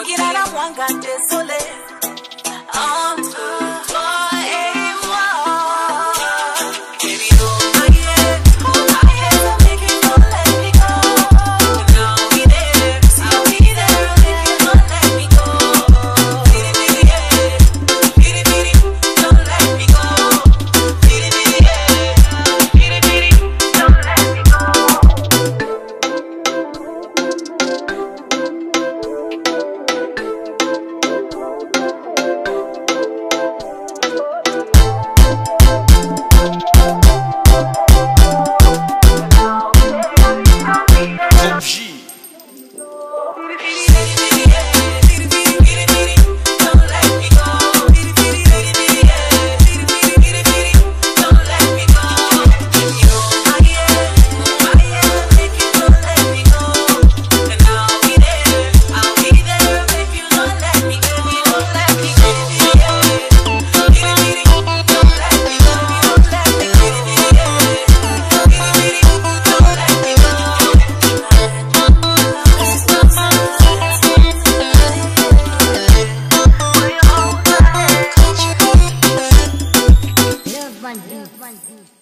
Kirara mwanga désolé. Entre toi et moi. Baby, don't forget. I had to make you not let me go. And I'll be there. I'll be there. Make you not let me go. Pity, pity, yeah. Pity, pity, don't let me go. Pity, pity, yeah. Pity, pity, don't let me go. Love One Beat.